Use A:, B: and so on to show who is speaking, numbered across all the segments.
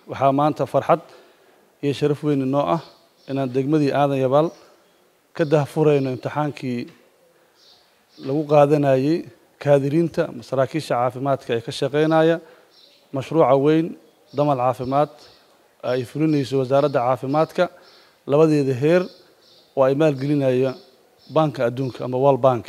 A: waxaa maanta farxad iyo sharaf weyn inoo ah inaan degmadii Aadan Yabaal ka daahfurayno imtixaankii lagu qaadanayay kaadiriinta masaakiisha caafimaadka ee ka shaqeynaya mashruuca weyn damal caafimaad ay fulinayso wasaaradda caafimaadka labadeeda heer oo ay maalgelinaya banka adduunka ama World Bank.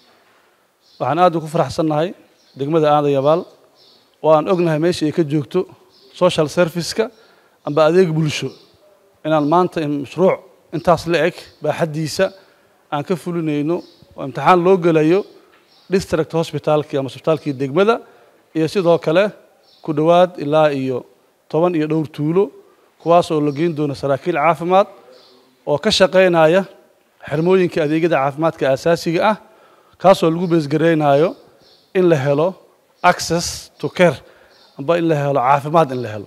A: waxaan aad ugu faraxsanahay degmada Aadan Yabaal oo aan ognahay meesha ay ka joogto social service-ka amba adeeg bulsho inaan maanta mashruuc intaas la eg baaxadiisa aan ka fulinayno oo imtixaan loo galayo district hospitalki ama hospitalkii degmada iyo sidoo kale ku dhawaad ilaa iyo 10 iyo dhowr tuulo kuwaas oo la geyn doono saraakiil caafimaad oo ka shaqeynaya xirmooyinka adeegyada caafimaadka aasaasiga ah kaasoo lagu beesgareynayo in la helo access to care amba in la helo caafimaad in la helo.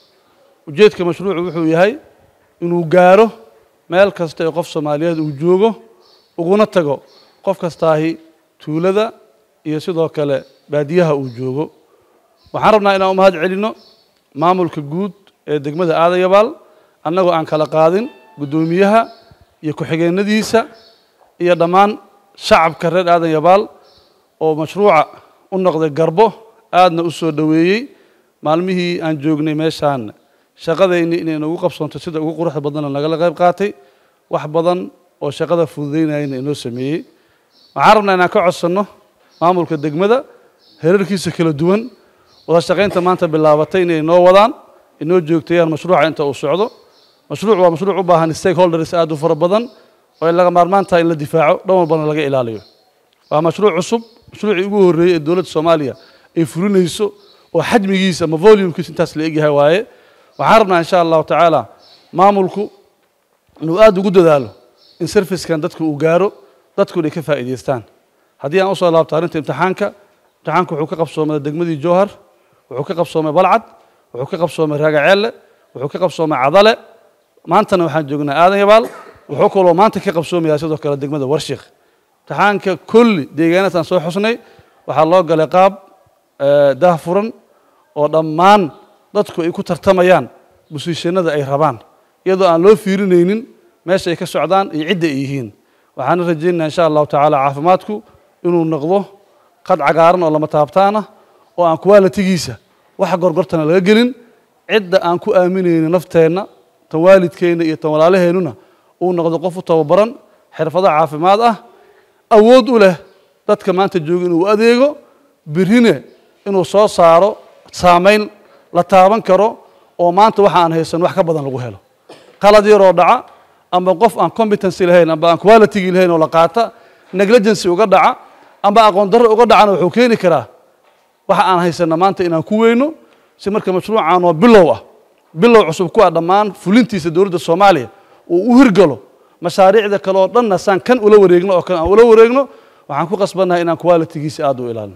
A: ujeedka mashruucu wuxuu yahay inuu gaaro meel kasta ee qof Soomaaliyeed uu joogo uguna tago qof kastaahi tuulada iyo sidoo kale baadiyaha uu joogo. waxaan rabnaa inaan u mahad celino maamulka guud ee degmada Aadan Yabaal annagoo aan kala qaadin gudoomiyaha iyo ku-xigeenadiisa iyo dhammaan shacabka reer Aadan Yabaal oo mashruuca u noqday garbo aadna u soo dhaweeyay maalmihii aan joognay meeshaan shaqadayni inay nagu qabsanto sida ugu quruxda badan nagala qayb qaatay wax badan oo shaqada fududeynayna inoo sameeyay. waxaan rabnaa inaan ka codsano maamulka degmada heerarkiisa kala duwan wada shaqeynta maanta bilaabatay inay noo wadaan inoo joogtayaan mashruuca inta uu socdo. mashruuc waa mashruuc u baahan stakeholders aad u fara badan oo ay laga maarmaan tahay in la difaaco dhan walbana laga ilaaliyo. waa mashruuc cusub mashruucii ugu horeeyay ee dawladda Soomaaliya ay fulinayso oo xajmigiisa ama volume-kiisa intaas la egyahay waaye. waxaan rabnaa insha Allah tacaala maamulku inuu aad ugu dadaalo in service-kan dadku uu gaaro dadku ay ka faa'iideystaan. haddii aan u soo laabto arrinta imtixaanka wuxuu ka qabsoomay degmadii Jowhar wuxuu ka qabsoomay Balcad wuxuu ka qabsoomay Raagaceelle wuxuu ka qabsoomay Cadale maantana waxaan joognaa Aadan Yabaal wuxuu kaloo maanta ka qabsoomayaa sidoo kale degmada Warshiq. imtixaanka kulli deegaanadan soo xusnay waxaa loo galay qaab daahfuran oo dhammaan dadku ay ku tartamayaan bushiishanada ay rabaan iyadoo aan loo fiirinaynin meesha ay ka socdaan iyo cidda ay yihiin. waxaan rajaynayaa insha Allah tacaala caafimaadku inuu noqdo qad cagaaran oo lama taabtaan ah oo aan quality-giisa wax gorgortana laga gelin cidda aan ku aaminayno nafteena tan waalidkeena iyo tan walaalaheenuna uu noqdo qof u tababaran xirfado caafimaad ah awood u leh dadka maanta jooga inuu adeego birine inuu soo saaro saameyn la taaban karo oo maanta waxa aan haysan wax ka badan lagu helo. qalad yar oo dhaca ama qof aan competency lahayn ama aan quality lahayn oo la qaata negligence uga dhaca ama aqoon darro uga dhacana wuxuu keeni karaa waxa aan haysan maanta inaan ku weyno si marka mashruucan oo bilow cusub ku ah dhammaan fulintiisa dawladda Soomaaliya oo u hirgalo mashaariicda kale oo dhanna san kan ula wareegno oo kan aan ula wareegno waxaan ku qasbanahay inaan quality-giisa aad u ilaalino.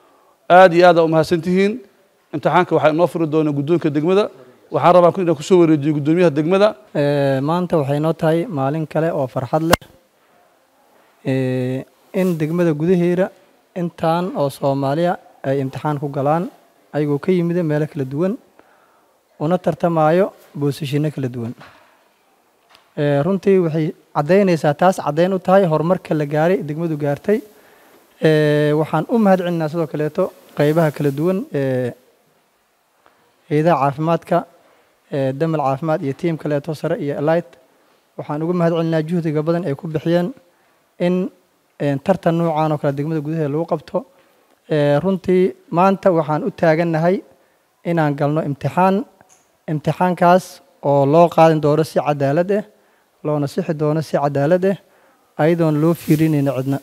A: aad iyo aad u mahadsantihiin. imtixaanka waxaa inoo furi doona guddoonka degmada waxaan rabaa inaan ku soo wareejiyo gudoomiyaha degmada.
B: maanta waxay noo tahay maalin kale oo farxad leh in degmada gudaheeda intaan oo Soomaaliya ay imtixaan ku galaan ayagoo ka yimid meelo kala duwan una tartamayo boosashino kala duwan. runtii waxay cadeynaysaa taas cadeyn u tahay horumarka la gaaray degmadu gaartay. waxaan u mahad celinaa sidoo kaleeto qaybaha kala duwan hay'adaha caafimaadka damal caafimaad iyo tiim kaleeto sare iyo Elite. waxaan uga mahad celinaa juhdiga badan ay ku bixiyeen in tartan noocan oo kala degmada gudaheeda lagu qabto. runtii maanta waxaan u taaganahay inaan galno imtixaankaas oo loo qaadin doono si cadaalad ah loona sixi doono si cadaalad ah ayadoon loo fiirinayna cidna.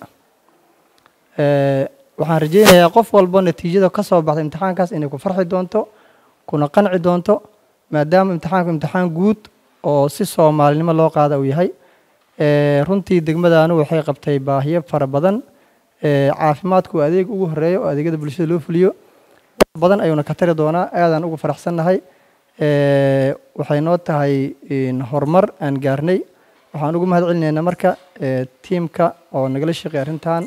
B: waxaan rajaynayaa qof walba natiijada ka soo baxday imtixaankaas inay ku farxi doonto kuna qanci doonto maadaama imtixaan guud oo si Soomaalinimo loo qaada uu yahay. runtii degmadanu waxay qabtay baahiyo fara badan. caafimaadku adeeg ugu horeeyo oo adeegyada bulshada loo fuliyo badan ayuuna ka tari doonaa aadaan ugu faraxsanahay. waxay noo tahay horumar aan gaarnay. waxaan ugu mahad celinaynaa marka tiimka oo nagala shaqeeyay arrintan.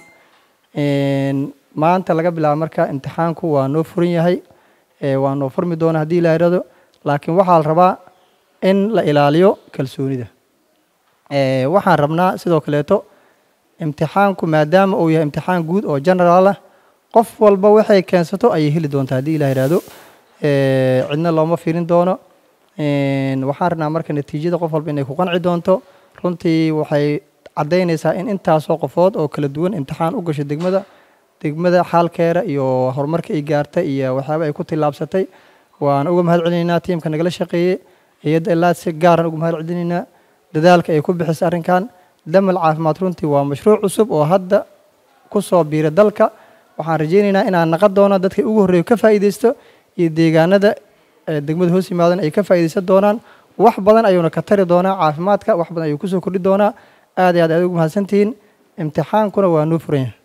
B: maanta laga bilaabo marka imtixaanku waa noo furan yahay. waa noo furmi doona haddii la yiraahdo laakiin waxaa la rabaa in la ilaaliyo kalsoonida waxaan rabnaa sidoo kaleeto imtixaanku maadaama uu yahay imtixaan guud oo general ah qof walba waxay keensato ayay heli doontaa haddii ilaah yidhaahdo cidna looma fiirin doono waxaan rabnaa marka natiijada qof walba inay ku qanci doonto runtii waxay caddaynaysaa in intaasoo qofood oo kala duwan imtixaan u gasho degmada xaalkeeda iyo horumarka ay gaartay iyo waxyaaba ay ku tillaabsatay waan uga mahad celinaynaa tiimka nagala shaqeeyey iyada ilaa si gaaran uga mahad celinaynaa dadaalka ay ku bixisay arrinkan damal caafimaad runtii waa mashruuc cusub oo hadda ku soo biiray dalka waxaan rajaynaynaa inaan naqon doono dadkii ugu horreeya ka faa'iidaysto iyo deegaanada degmada hoos yimaadan ay ka faa'iidaysan doonaan wax badan ayuuna ka tari doonaa caafimaadka wax badan ayuu kusoo kordhi doonaa aad iyo aad ugu mahadsantihiin imtixaankuna waa noo furan yahay